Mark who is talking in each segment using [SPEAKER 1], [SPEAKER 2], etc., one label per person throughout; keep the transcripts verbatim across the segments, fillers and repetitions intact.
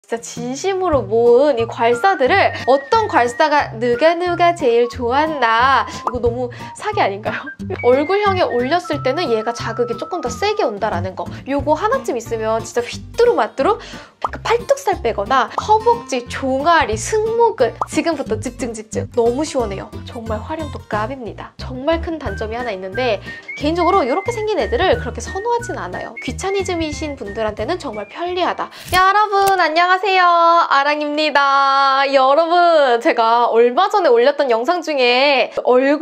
[SPEAKER 1] 진짜 진심으로 모은 이 괄사들을 어떤 괄사가 누가 누가 제일 좋았나, 이거 너무 사기 아닌가요? 얼굴형에 올렸을 때는 얘가 자극이 조금 더 세게 온다라는 거, 요거 하나쯤 있으면 진짜 휘뚜루마뚜루 팔뚝살 빼거나 허벅지, 종아리, 승모근 지금부터 집중 집중. 너무 시원해요. 정말 활용도 값입니다. 정말 큰 단점이 하나 있는데, 개인적으로 이렇게 생긴 애들을 그렇게 선호하진 않아요. 귀차니즘이신 분들한테는 정말 편리하다. 여러분 안녕하세요, 아랑입니다. 여러분, 제가 얼마 전에 올렸던 영상 중에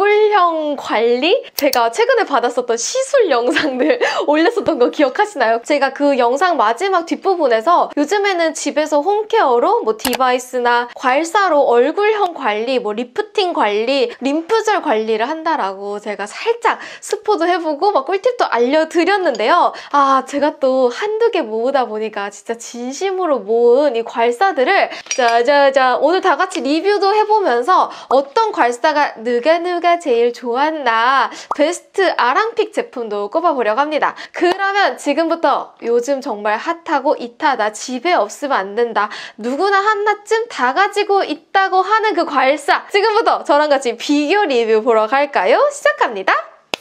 [SPEAKER 1] 얼굴형 관리? 제가 최근에 받았었던 시술 영상들 올렸었던 거 기억하시나요? 제가 그 영상 마지막 뒷부분에서 요즘에는 집에서 홈케어로 뭐 디바이스나 괄사로 얼굴형 관리, 뭐 리프팅 관리, 림프절 관리를 한다라고 제가 살짝 스포도 해보고 막 꿀팁도 알려드렸는데요. 아, 제가 또 한두 개 모으다 보니까 진짜 진심으로 모은 이 괄사들을 짜자자 오늘 다 같이 리뷰도 해보면서 어떤 괄사가 누가 누가 제일 좋았나 베스트 아랑픽 제품도 꼽아보려고 합니다. 그러면 지금부터 요즘 정말 핫하고 잇하다, 집에 없으면 안 된다, 누구나 하나쯤 다 가지고 있다고 하는 그 괄사, 지금부터 저랑 같이 비교 리뷰 보러 갈까요? 시작합니다.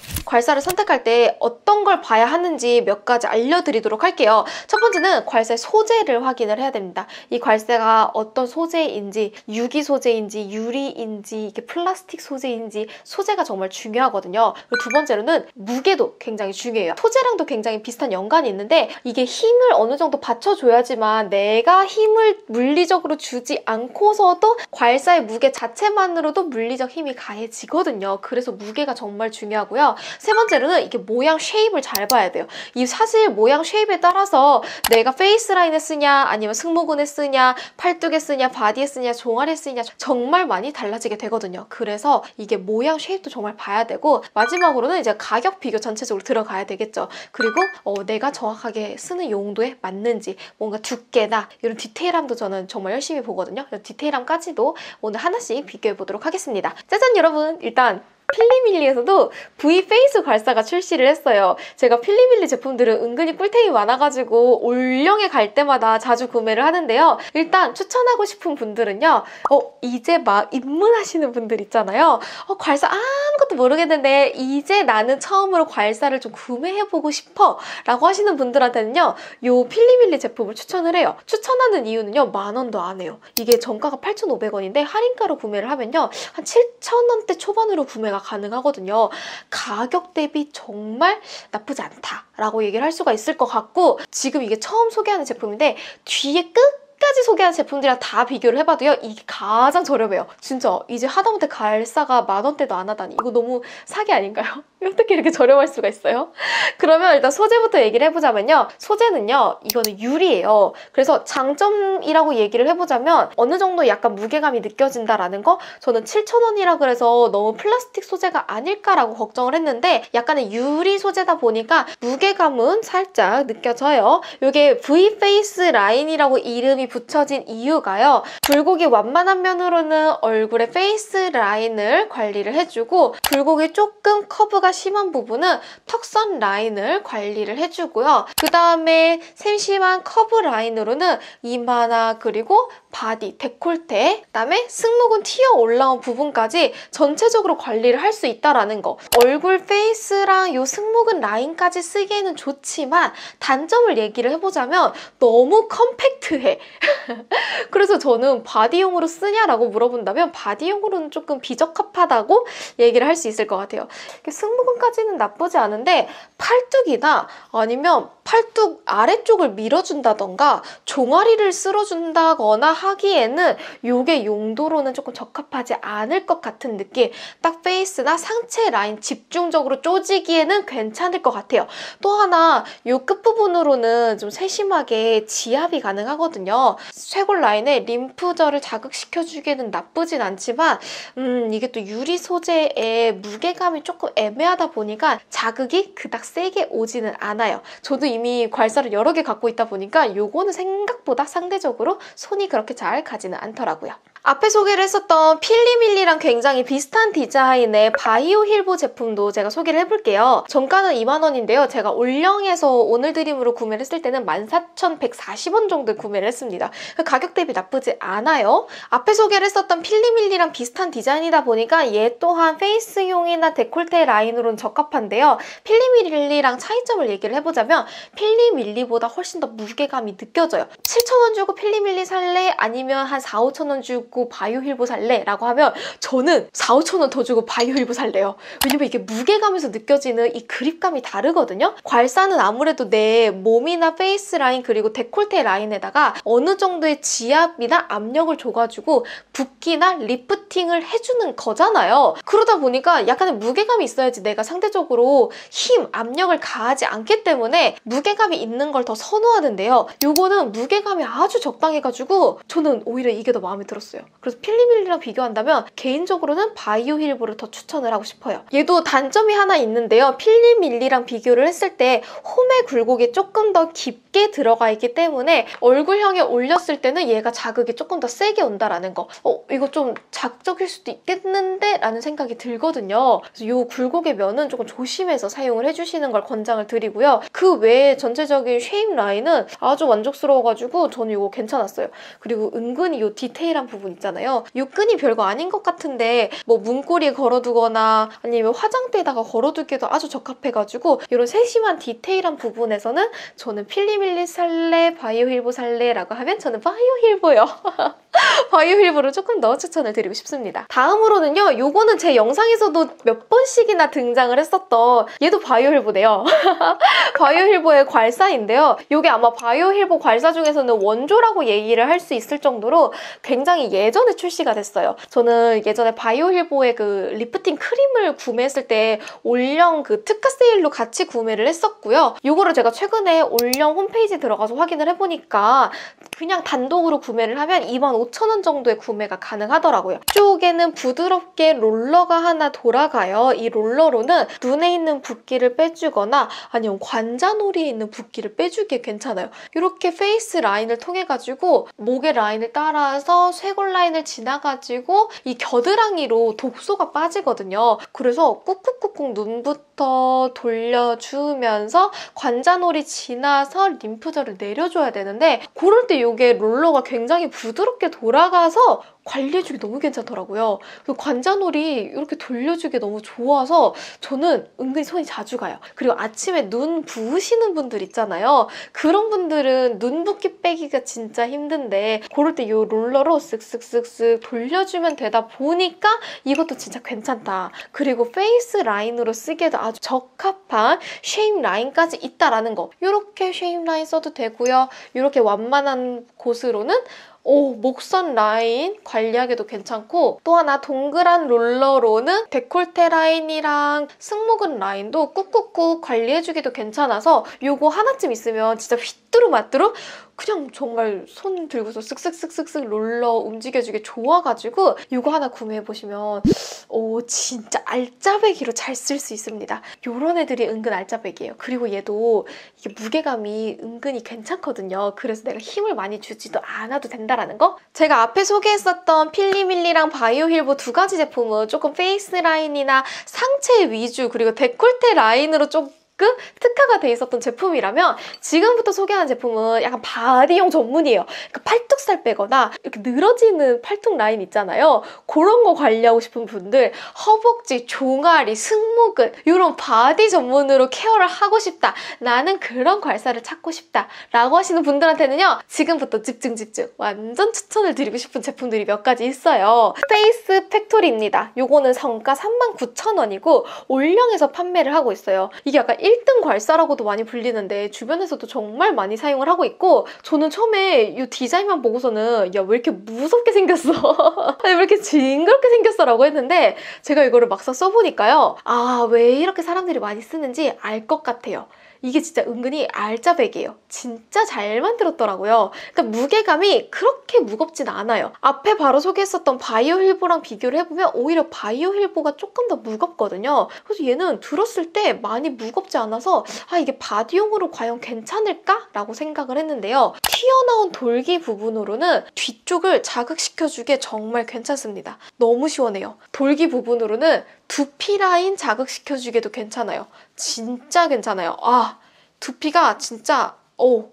[SPEAKER 1] 괄사를 선택할 때 어떤 걸 봐야 하는지 몇 가지 알려드리도록 할게요. 첫 번째는 괄사의 소재를 확인을 해야 됩니다. 이 괄사가 어떤 소재인지, 유기 소재인지, 유리인지, 이게 플라스틱 소재인지, 소재가 정말 중요하거든요. 그리고 두 번째로는 무게도 굉장히 중요해요. 소재랑도 굉장히 비슷한 연관이 있는데, 이게 힘을 어느 정도 받쳐줘야지만 내가 힘을 물리적으로 주지 않고서도 괄사의 무게 자체만으로도 물리적 힘이 가해지거든요. 그래서 무게가 정말 중요하고요. 세 번째로는 이게 모양 쉐입을 잘 봐야 돼요. 이 사실 모양 쉐입에 따라서 내가 페이스라인에 쓰냐, 아니면 승모근에 쓰냐, 팔뚝에 쓰냐, 바디에 쓰냐, 종아리에 쓰냐 정말 많이 달라지게 되거든요. 그래서 이게 모양 쉐입도 정말 봐야 되고, 마지막으로는 이제 가격 비교 전체적으로 들어가야 되겠죠. 그리고 어, 내가 정확하게 쓰는 용도에 맞는지, 뭔가 두께나 이런 디테일함도 저는 정말 열심히 보거든요. 디테일함까지도 오늘 하나씩 비교해 보도록 하겠습니다. 짜잔 여러분! 일단 필리밀리에서도 V 페이스 괄사가 출시를 했어요. 제가 필리밀리 제품들은 은근히 꿀템이 많아가지고 올영에 갈 때마다 자주 구매를 하는데요. 일단 추천하고 싶은 분들은요, 어 이제 막 입문하시는 분들 있잖아요. 어 괄사 아무것도 모르겠는데 이제 나는 처음으로 괄사를 좀 구매해보고 싶어 라고 하시는 분들한테는요, 요 필리밀리 제품을 추천을 해요. 추천하는 이유는요, 만 원도 안 해요. 이게 정가가 팔천오백 원인데 할인가로 구매를 하면요, 한 칠천 원대 초반으로 구매가 가능하거든요. 가격 대비 정말 나쁘지 않다라고 얘기를 할 수가 있을 것 같고, 지금 이게 처음 소개하는 제품인데 뒤에 끝까지 소개하는 제품들이랑 다 비교를 해봐도요, 이게 가장 저렴해요. 진짜 이제 하다못해 괄사가 만 원대도 안 하다니, 이거 너무 사기 아닌가요? 어떻게 이렇게 저렴할 수가 있어요? 그러면 일단 소재부터 얘기를 해보자면요, 소재는요, 이거는 유리예요. 그래서 장점이라고 얘기를 해보자면 어느 정도 약간 무게감이 느껴진다라는 거, 저는 칠천 원이라 그래서 너무 플라스틱 소재가 아닐까라고 걱정을 했는데 약간의 유리 소재다 보니까 무게감은 살짝 느껴져요. 이게 V 페이스 라인이라고 이름이 붙여진 이유가요, 굴곡이 완만한 면으로는 얼굴의 페이스 라인을 관리를 해주고, 굴곡이 조금 커브가 심한 부분은 턱선 라인을 관리를 해주고요. 그 다음에 세심한 커브 라인으로는 이마나 그리고 바디, 데콜테, 그 다음에 승모근 튀어 올라온 부분까지 전체적으로 관리를 할 수 있다라는 거. 얼굴 페이스랑 요 승모근 라인까지 쓰기에는 좋지만 단점을 얘기를 해보자면 너무 컴팩트해. 그래서 저는 바디용으로 쓰냐라고 물어본다면 바디용으로는 조금 비적합하다고 얘기를 할 수 있을 것 같아요. 승모근까지는 나쁘지 않은데 팔뚝이나 아니면 팔뚝 아래쪽을 밀어준다던가 종아리를 쓸어준다거나 하기에는 요게 용도로는 조금 적합하지 않을 것 같은 느낌. 딱 페이스나 상체 라인 집중적으로 쪼지기에는 괜찮을 것 같아요. 또 하나, 요 끝부분으로는 좀 세심하게 지압이 가능하거든요. 쇄골 라인에 림프절을 자극시켜주기에는 나쁘진 않지만 음 이게 또 유리 소재의 무게감이 조금 애매하다 보니까 자극이 그닥 세게 오지는 않아요. 저도 이미 괄사를 여러 개 갖고 있다 보니까 요거는 생각보다 상대적으로 손이 그렇게 잘 가지는 않더라고요. 앞에 소개를 했었던 필리밀리랑 굉장히 비슷한 디자인의 바이오 힐보 제품도 제가 소개를 해볼게요. 정가는 이만 원인데요. 제가 올영에서 오늘 드림으로 구매를 했을 때는 만 사천백사십 원 정도에 구매를 했습니다. 가격 대비 나쁘지 않아요. 앞에 소개를 했었던 필리밀리랑 비슷한 디자인이다 보니까 얘 또한 페이스용이나 데콜테 라인으로는 적합한데요. 필리밀리랑 차이점을 얘기를 해보자면 필리밀리보다 훨씬 더 무게감이 느껴져요. 칠천 원 주고 필리밀리 살래? 아니면 한 사, 오천 원 주고 바이오 힐보 살래? 라고 하면 저는 사, 오천 원 더 주고 바이오 힐보 살래요. 왜냐면 이게 무게감에서 느껴지는 이 그립감이 다르거든요. 괄사는 아무래도 내 몸이나 페이스 라인 그리고 데콜테 라인에다가 어느 정도의 지압이나 압력을 줘가지고 붓기나 리프팅을 해주는 거잖아요. 그러다 보니까 약간의 무게감이 있어야지 내가 상대적으로 힘, 압력을 가하지 않기 때문에 무게감이 있는 걸 더 선호하는데요. 요거는 무게감이 아주 적당해가지고 저는 오히려 이게 더 마음에 들었어요. 그래서 필리밀리랑 비교한다면 개인적으로는 바이오 힐보를 더 추천을 하고 싶어요. 얘도 단점이 하나 있는데요. 필리밀리랑 비교를 했을 때 홈의 굴곡이 조금 더 깊게 들어가 있기 때문에 얼굴형에 올렸을 때는 얘가 자극이 조금 더 세게 온다라는 거. 어, 이거 좀 자극적일 수도 있겠는데? 라는 생각이 들거든요. 그래서 이 굴곡의 면은 조금 조심해서 사용을 해주시는 걸 권장을 드리고요. 그 외에 전체적인 쉐입 라인은 아주 만족스러워가지고 저는 이거 괜찮았어요. 그리고 은근히 이 디테일한 부분 있잖아요. 이 끈이 별거 아닌 것 같은데 뭐 문고리에 걸어두거나 아니면 화장대에다가 걸어두기에도 아주 적합해가지고 이런 세심한 디테일한 부분에서는 저는 필리밀리 살래, 바이오 힐보 살래 라고 하면 저는 바이오 힐보요. 바이오 힐보를 조금 더 추천을 드리고 싶습니다. 다음으로는요. 요거는 제 영상에서도 몇 번씩이나 등장을 했었던 얘도 바이오 힐보네요. 바이오 힐보의 괄사인데요. 요게 아마 바이오 힐보 괄사 중에서는 원조라고 얘기를 할 수 있을 정도로 굉장히 예전에 출시가 됐어요. 저는 예전에 바이오 힐보의 그 리프팅 크림을 구매했을 때 올영 그 특가 세일로 같이 구매를 했었고요. 요거를 제가 최근에 올영 홈페이지 들어가서 확인을 해보니까 그냥 단독으로 구매를 하면 이만 오천 원 정도의 구매가 가능하더라고요. 이쪽에는 부드럽게 롤러가 하나 돌아가요. 이 롤러로는 눈에 있는 붓기를 빼주거나 아니면 관자놀이에 있는 붓기를 빼주기에 괜찮아요. 이렇게 페이스 라인을 통해가지고 목의 라인을 따라서 쇄골 라인을 지나가지고 이 겨드랑이로 독소가 빠지거든요. 그래서 꾹꾹꾹꾹 눈부터 돌려주면서 관자놀이 지나서 림프절을 내려줘야 되는데 그럴 때 이게 롤러가 굉장히 부드럽게 돌아가서 관리해주기 너무 괜찮더라고요. 관자놀이 이렇게 돌려주기 너무 좋아서 저는 은근히 손이 자주 가요. 그리고 아침에 눈 부으시는 분들 있잖아요. 그런 분들은 눈 붓기 빼기가 진짜 힘든데 그럴 때 이 롤러로 쓱쓱쓱쓱 돌려주면 되다 보니까 이것도 진짜 괜찮다. 그리고 페이스 라인으로 쓰기에도 아주 적합한 쉐입 라인까지 있다라는 거. 이렇게 쉐입 라인 써도 되고요. 이렇게 완만한 곳으로는 오, 목선 라인 관리하기도 괜찮고 또 하나 동그란 롤러로는 데콜테 라인이랑 승모근 라인도 꾹꾹꾹 관리해주기도 괜찮아서 요거 하나쯤 있으면 진짜 휘뚜루마뚜루 그냥 정말 손 들고서 쓱쓱쓱쓱쓱 롤러 움직여주기 좋아가지고 이거 하나 구매해보시면 오 진짜 알짜배기로 잘 쓸 수 있습니다. 요런 애들이 은근 알짜배기예요. 그리고 얘도 이게 무게감이 은근히 괜찮거든요. 그래서 내가 힘을 많이 주지도 않아도 된다라는 거? 제가 앞에 소개했었던 필리밀리랑 바이오 힐보 두 가지 제품은 조금 페이스 라인이나 상체 위주 그리고 데콜테 라인으로 좀 특화가 돼 있었던 제품이라면 지금부터 소개하는 제품은 약간 바디용 전문이에요. 그러니까 팔뚝살 빼거나 이렇게 늘어지는 팔뚝 라인 있잖아요. 그런 거 관리하고 싶은 분들 허벅지, 종아리, 승모근 이런 바디 전문으로 케어를 하고 싶다. 나는 그런 괄사를 찾고 싶다. 라고 하시는 분들한테는요. 지금부터 집중 집중 완전 추천을 드리고 싶은 제품들이 몇 가지 있어요. 페이스 팩토리입니다. 요거는 성가 삼만 구천 원이고 올영에서 판매를 하고 있어요. 이게 약간 일 등 괄사라고도 많이 불리는데 주변에서도 정말 많이 사용을 하고 있고 저는 처음에 이 디자인만 보고서는 야 왜 이렇게 무섭게 생겼어? 아니 왜 이렇게 징그럽게 생겼어? 라고 했는데 제가 이거를 막상 써보니까요. 아 왜 이렇게 사람들이 많이 쓰는지 알 것 같아요. 이게 진짜 은근히 알짜배기예요. 진짜 잘 만들었더라고요. 그러니까 무게감이 그렇게 무겁진 않아요. 앞에 바로 소개했었던 바이오 힐보랑 비교를 해보면 오히려 바이오 힐보가 조금 더 무겁거든요. 그래서 얘는 들었을 때 많이 무겁지 않아서 아 이게 바디용으로 과연 괜찮을까? 라고 생각을 했는데요. 튀어나온 돌기 부분으로는 뒤쪽을 자극시켜주기에 정말 괜찮습니다. 너무 시원해요. 돌기 부분으로는 두피 라인 자극시켜주기에도 괜찮아요. 진짜 괜찮아요. 아, 두피가 진짜 오,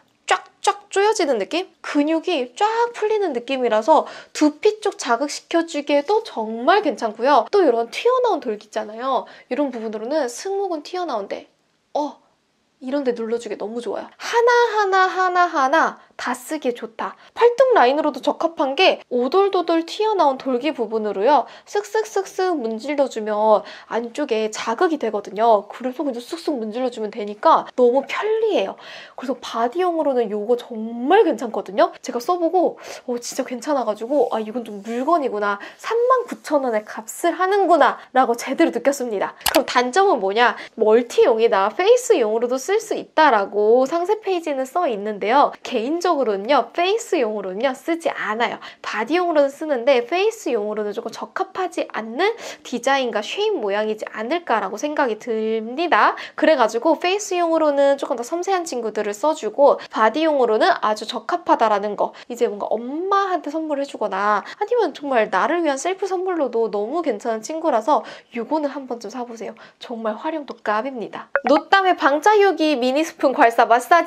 [SPEAKER 1] 쫙쫙 조여지는 느낌? 근육이 쫙 풀리는 느낌이라서 두피 쪽 자극시켜주기에도 정말 괜찮고요. 또 이런 튀어나온 돌기 있잖아요. 이런 부분으로는 승모근 튀어나온데 어, 이런 데 눌러주기 너무 좋아요. 하나하나 하나하나 다 쓰기에 좋다. 팔뚝 라인으로도 적합한 게 오돌도돌 튀어나온 돌기 부분으로요. 쓱쓱쓱쓱 문질러주면 안쪽에 자극이 되거든요. 그래서 그냥 쓱쓱 문질러주면 되니까 너무 편리해요. 그래서 바디용으로는 이거 정말 괜찮거든요. 제가 써보고 어, 진짜 괜찮아가지고 아 이건 좀 물건이구나. 삼만 구천 원의 값을 하는구나 라고 제대로 느꼈습니다. 그럼 단점은 뭐냐? 멀티용이다. 페이스용으로도 쓸 수 있다라고 상세 페이지는 써 있는데요. 개인적으로는요. 페이스용으로는요. 쓰지 않아요. 바디용으로는 쓰는데 페이스용으로는 조금 적합하지 않는 디자인과 쉐입 모양이지 않을까라고 생각이 듭니다. 그래가지고 페이스용으로는 조금 더 섬세한 친구들을 써주고 바디용으로는 아주 적합하다라는 거. 이제 뭔가 엄마한테 선물해주거나 아니면 정말 나를 위한 셀프 선물로도 너무 괜찮은 친구라서 이거는 한 번쯤 사보세요. 정말 활용도 값입니다. 노땀의 방자유기 미니 스푼 괄사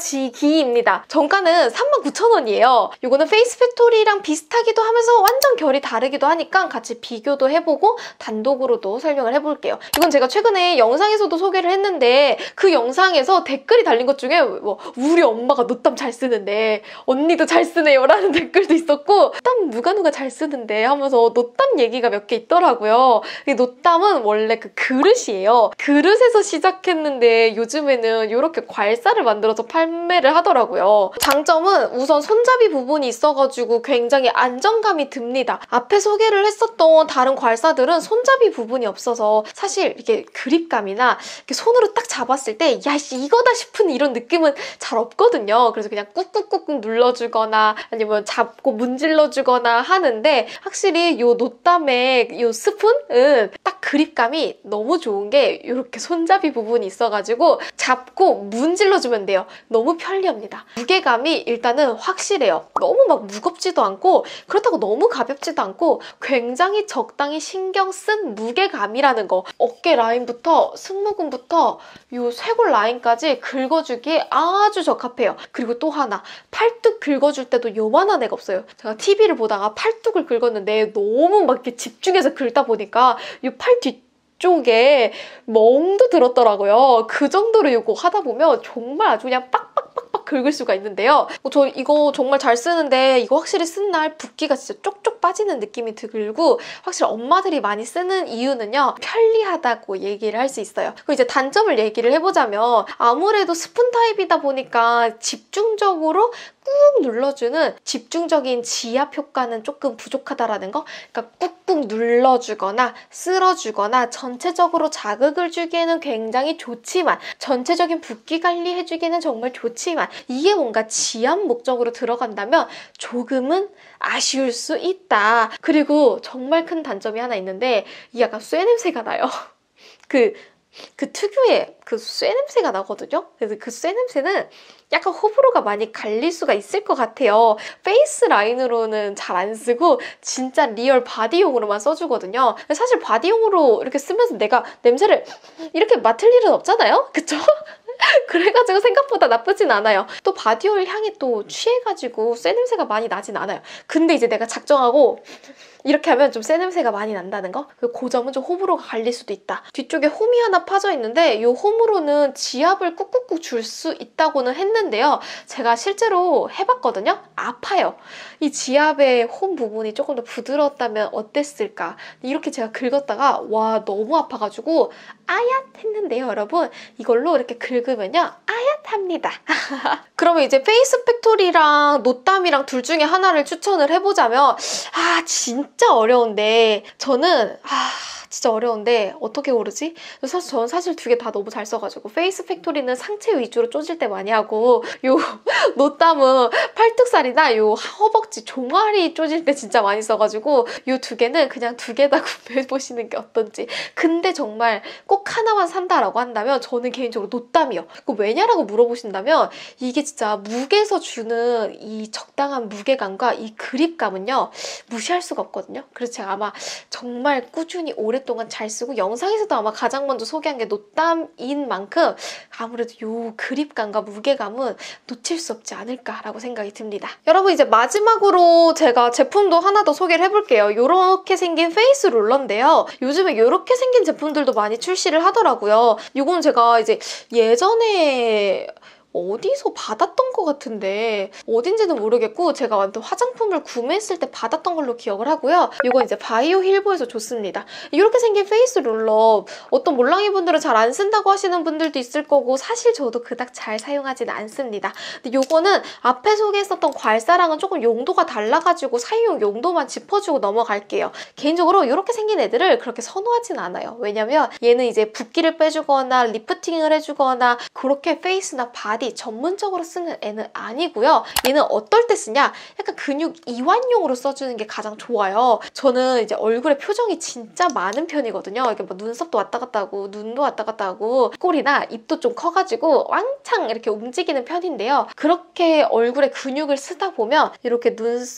[SPEAKER 1] 마사지기입니다. 정가는 삼만 구천 원이에요. 이거는 페이스 팩토리랑 비슷하기도 하면서 완전 결이 다르기도 하니까 같이 비교도 해보고 단독으로도 설명을 해볼게요. 이건 제가 최근에 영상에서도 소개를 했는데 그 영상에서 댓글이 달린 것 중에 뭐 우리 엄마가 노땀 잘 쓰는데 언니도 잘 쓰네요 라는 댓글도 있었고 땀 누가 누가 잘 쓰는데 하면서 노땀 얘기가 몇 개 있더라고요. 이 노땀은 원래 그 그릇이에요. 그릇에서 시작했는데 요즘에는 이렇게 괄사를 만들어서 판매를 하더라고요. 장점은 우선 손잡이 부분이 있어가지고 굉장히 안정감이 듭니다. 앞에 소개를 했었던 다른 괄사들은 손잡이 부분이 없어서 사실 이렇게 그립감이나 이렇게 손으로 딱 잡았을 때 야, 이거다 싶은 이런 느낌은 잘 없거든요. 그래서 그냥 꾹꾹꾹꾹 눌러주거나 아니면 잡고 문질러주거나 하는데 확실히 이 노땀의 이 스푼은 딱 그립감이 너무 좋은 게 이렇게 손잡이 부분이 있어가지고 잡고 문질러주면 돼요. 너무 편리합니다. 무게감이 일단은 확실해요. 너무 막 무겁지도 않고 그렇다고 너무 가볍지도 않고 굉장히 적당히 신경 쓴 무게감이라는 거. 어깨 라인부터 승모근부터 이 쇄골 라인까지 긁어주기에 아주 적합해요. 그리고 또 하나, 팔뚝 긁어줄 때도 요만한 애가 없어요. 제가 티비를 보다가 팔뚝을 긁었는데 너무 막 이렇게 집중해서 긁다 보니까 이 팔 뒤 쪽에 멍도 들었더라고요. 그 정도로 이거 하다 보면 정말 아주 그냥 빡빡빡빡 긁을 수가 있는데요. 저 이거 정말 잘 쓰는데 이거 확실히 쓴 날 붓기가 진짜 쪽쪽 빠지는 느낌이 들고 확실히 엄마들이 많이 쓰는 이유는요. 편리하다고 얘기를 할 수 있어요. 그리고 이제 단점을 얘기를 해보자면 아무래도 스푼 타입이다 보니까 집중적으로 꾹 눌러주는 집중적인 지압 효과는 조금 부족하다라는 거. 그러니까 꾹꾹 눌러주거나 쓸어주거나 전체적으로 자극을 주기에는 굉장히 좋지만 전체적인 붓기 관리해주기는 정말 좋지만 이게 뭔가 지압 목적으로 들어간다면 조금은 아쉬울 수 있다. 그리고 정말 큰 단점이 하나 있는데 이 약간 쇠 냄새가 나요. 그 그 특유의 그 쇠 냄새가 나거든요. 그래서 그 쇠 냄새는 약간 호불호가 많이 갈릴 수가 있을 것 같아요. 페이스 라인으로는 잘 안 쓰고 진짜 리얼 바디용으로만 써주거든요. 사실 바디용으로 이렇게 쓰면서 내가 냄새를 이렇게 맡을 일은 없잖아요. 그쵸? 그래가지고 생각보다 나쁘진 않아요. 또 바디오일 향이 또 취해가지고 쇠 냄새가 많이 나진 않아요. 근데 이제 내가 작정하고 이렇게 하면 좀 쇠 냄새가 많이 난다는 거? 그 점은 좀 호불호가 갈릴 수도 있다. 뒤쪽에 홈이 하나 파져 있는데 이 홈으로는 지압을 꾹꾹꾹 줄 수 있다고는 했는데요. 제가 실제로 해봤거든요. 아파요. 이 지압의 홈 부분이 조금 더 부드러웠다면 어땠을까? 이렇게 제가 긁었다가 와 너무 아파가지고 아얏했는데요. 여러분 이걸로 이렇게 긁으면요. 아얏합니다. 그러면 이제 페이스 팩토리랑 노땀이랑 둘 중에 하나를 추천을 해보자면 아 진짜 어려운데 저는 아 진짜 어려운데 어떻게 고르지? 사실 저는 사실 두 개 다 너무 잘 써가지고 페이스 팩토리는 상체 위주로 쪼질 때 많이 하고 요 노땀은 팔뚝살이나 요 허벅지 종아리 쪼질 때 진짜 많이 써가지고 요 두 개는 그냥 두 개 다 구매해보시는 게 어떤지. 근데 정말 꼭 하나만 산다라고 한다면 저는 개인적으로 노땀이요. 그 왜냐라고 물어보신다면 이게 진짜 무게에서 주는 이 적당한 무게감과 이 그립감은요 무시할 수가 없거든요. 그래서 제가 아마 정말 꾸준히 오랫동안 잘 쓰고 영상에서도 아마 가장 먼저 소개한 게 노땀인 만큼 아무래도 요 그립감과 무게감은 놓칠 수 없지 않을까라고 생각이 듭니다. 여러분 이제 마지막으로 제가 제품도 하나 더 소개를 해볼게요. 이렇게 생긴 페이스 롤러인데요. 요즘에 이렇게 생긴 제품들도 많이 출시를 하더라고요. 이건 제가 이제 예전에 어디서 받았던 것 같은데 어딘지는 모르겠고 제가 완전 화장품을 구매했을 때 받았던 걸로 기억을 하고요. 이건 이제 바이오 힐보에서 줬습니다. 이렇게 생긴 페이스 롤러 어떤 몰랑이 분들은 잘 안 쓴다고 하시는 분들도 있을 거고 사실 저도 그닥 잘 사용하지는 않습니다. 근데 이거는 앞에 소개했었던 괄사랑은 조금 용도가 달라가지고 사용 용도만 짚어주고 넘어갈게요. 개인적으로 이렇게 생긴 애들을 그렇게 선호하진 않아요. 왜냐면 얘는 이제 붓기를 빼주거나 리프팅을 해주거나 그렇게 페이스나 바디 전문적으로 쓰는 애는 아니고요. 얘는 어떨 때 쓰냐? 약간 근육 이완용으로 써주는 게 가장 좋아요. 저는 이제 얼굴에 표정이 진짜 많은 편이거든요. 이렇게 뭐 눈썹도 왔다 갔다 하고 눈도 왔다 갔다 하고 꼴이나 입도 좀 커가지고 왕창 이렇게 움직이는 편인데요. 그렇게 얼굴에 근육을 쓰다 보면 이렇게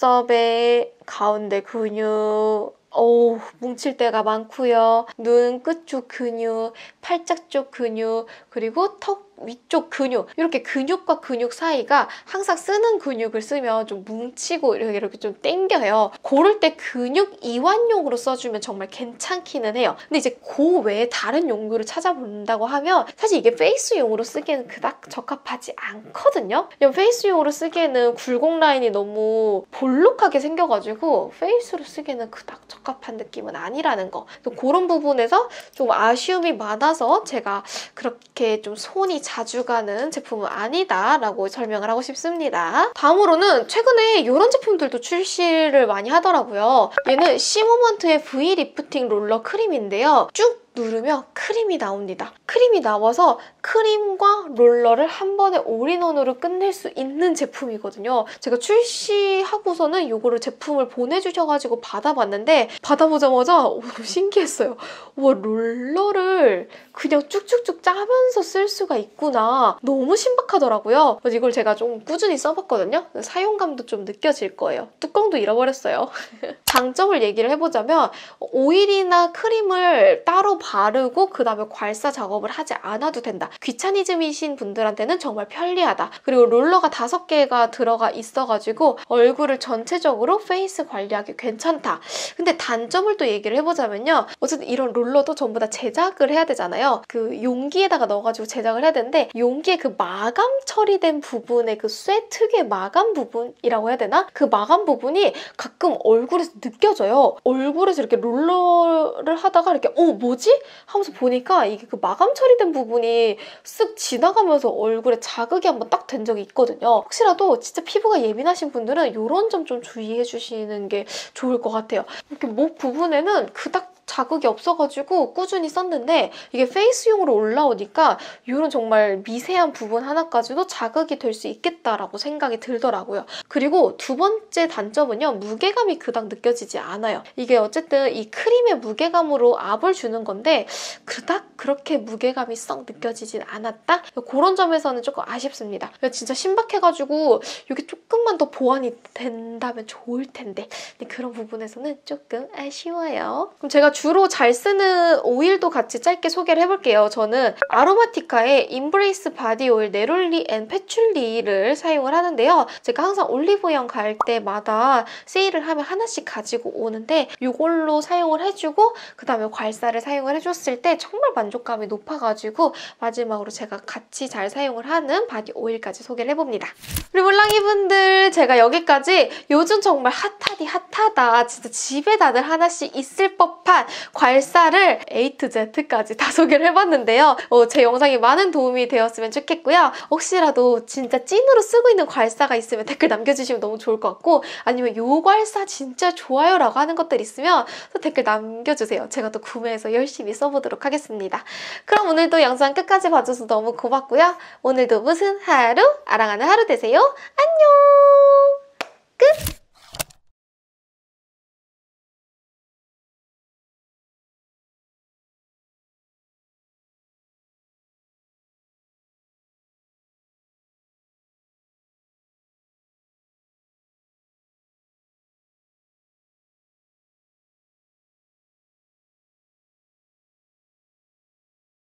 [SPEAKER 1] 눈썹의 가운데 근육 어우 뭉칠 때가 많고요. 눈 끝 쪽 근육, 팔짝 쪽 근육, 그리고 턱 위쪽 근육 이렇게 근육과 근육 사이가 항상 쓰는 근육을 쓰면 좀 뭉치고 이렇게, 이렇게 좀 당겨요. 그럴 때 근육 이완용으로 써주면 정말 괜찮기는 해요. 근데 이제 그 외에 다른 용도를 찾아본다고 하면 사실 이게 페이스용으로 쓰기에는 그닥 적합하지 않거든요. 페이스용으로 쓰기에는 굴곡 라인이 너무 볼록하게 생겨가지고 페이스로 쓰기에는 그닥 적합한 느낌은 아니라는 거. 그런 부분에서 좀 아쉬움이 많아서 제가 그렇게 좀 손이 자주 가는 제품은 아니다라고 설명을 하고 싶습니다. 다음으로는 최근에 이런 제품들도 출시를 많이 하더라고요. 얘는 시모먼트의 V 리프팅 롤러 크림인데요. 쭉 누르면 크림이 나옵니다. 크림이 나와서 크림과 롤러를 한 번에 올인원으로 끝낼 수 있는 제품이거든요. 제가 출시하고서는 이거를 제품을 보내주셔가지고 받아봤는데 받아보자마자 오, 신기했어요. 와 롤러를 그냥 쭉쭉쭉 짜면서 쓸 수가 있구나. 너무 신박하더라고요. 그래서 이걸 제가 좀 꾸준히 써봤거든요. 사용감도 좀 느껴질 거예요. 뚜껑도 잃어버렸어요. 장점을 얘기를 해보자면 오일이나 크림을 따로 바르고 그 다음에 괄사 작업을 하지 않아도 된다. 귀차니즘이신 분들한테는 정말 편리하다. 그리고 롤러가 다섯 개가 들어가 있어가지고 얼굴을 전체적으로 페이스 관리하기 괜찮다. 근데 단점을 또 얘기를 해보자면요. 어쨌든 이런 롤러도 전부 다 제작을 해야 되잖아요. 그 용기에다가 넣어가지고 제작을 해야 되는데 용기에 그 마감 처리된 부분의 그 쇠 특유의 마감 부분이라고 해야 되나? 그 마감 부분이 가끔 얼굴에서 느껴져요. 얼굴에서 이렇게 롤러를 하다가 이렇게 어 뭐지? 하면서 보니까 이게 그 마감 처리된 부분이 쓱 지나가면서 얼굴에 자극이 한번 딱 된 적이 있거든요. 혹시라도 진짜 피부가 예민하신 분들은 이런 점 좀 주의해 주시는 게 좋을 것 같아요. 이렇게 목 부분에는 그닥 자극이 없어가지고 꾸준히 썼는데 이게 페이스용으로 올라오니까 이런 정말 미세한 부분 하나까지도 자극이 될 수 있겠다라고 생각이 들더라고요. 그리고 두 번째 단점은요. 무게감이 그닥 느껴지지 않아요. 이게 어쨌든 이 크림의 무게감으로 압을 주는 건데 그닥 그렇게 무게감이 썩 느껴지진 않았다? 그런 점에서는 조금 아쉽습니다. 진짜 신박해가지고 이게 조금만 더 보완이 된다면 좋을 텐데 그런 부분에서는 조금 아쉬워요. 그럼 제가 주로 잘 쓰는 오일도 같이 짧게 소개를 해볼게요. 저는 아로마티카의 인브레이스 바디 오일 네롤리 앤 패출리를 사용을 하는데요. 제가 항상 올리브영 갈 때마다 세일을 하면 하나씩 가지고 오는데 이걸로 사용을 해주고 그 다음에 괄사를 사용을 해줬을 때 정말 만족감이 높아가지고 마지막으로 제가 같이 잘 사용을 하는 바디 오일까지 소개를 해봅니다. 우리 몰랑이분들 제가 여기까지 요즘 정말 핫하디 핫하다 진짜 집에 다들 하나씩 있을 법한 있지만 괄사를 A to Z까지 다 소개를 해봤는데요. 어, 제 영상이 많은 도움이 되었으면 좋겠고요. 혹시라도 진짜 찐으로 쓰고 있는 괄사가 있으면 댓글 남겨주시면 너무 좋을 것 같고, 아니면 요 괄사 진짜 좋아요 라고 하는 것들 있으면 또 댓글 남겨주세요. 제가 또 구매해서 열심히 써보도록 하겠습니다. 그럼 오늘도 영상 끝까지 봐줘서 너무 고맙고요. 오늘도 무슨 하루? 아랑하는 하루 되세요. 안녕!